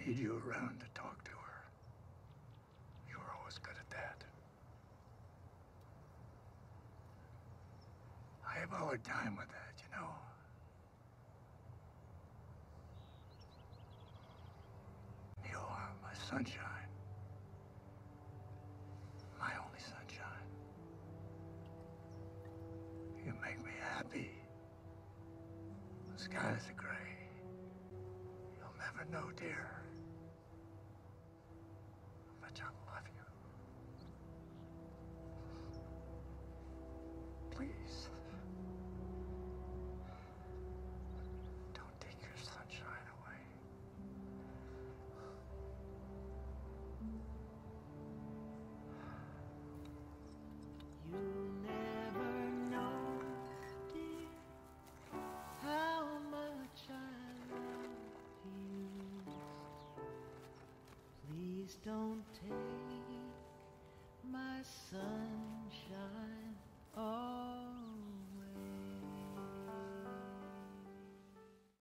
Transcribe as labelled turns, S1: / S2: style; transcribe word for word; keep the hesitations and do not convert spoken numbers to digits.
S1: need you around to talk to her. You were always good at that. I have a hard time with that, you know. You are my sunshine. My only sunshine. You make me happy. The skies are gray. You'll never know, dear. But I love you. Please. Don't take your sunshine away.
S2: You'll never know, dear, how much I love you. Please don't take my sunshine away.